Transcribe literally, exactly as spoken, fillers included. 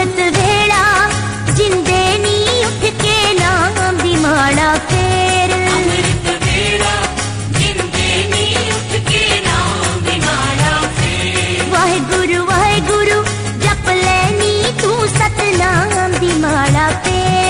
ਅੰਮ੍ਰਿਤ ਵੇਲਾ ਜਿੰਦੇ ਨੀ ਉੱਠ ਕੇ ਨਾਮ ਦੀ ਮਾਲਾ ਫੇਰ। ਅੰਮ੍ਰਿਤ ਵੇਲਾ ਜਿੰਦੇ ਨੀ ਉੱਠ ਕੇ ਨਾਮ ਦੀ ਮਾਲਾ ਫੇਰ। ਵਾਹਿਗੁਰੂ ਵਾਹਿਗੁਰੂ ਜਪ ਲੈਨੀ ਤੂੰ ਸਤਨਾਮ ਦੀ ਮਾਲਾ ਫੇਰ।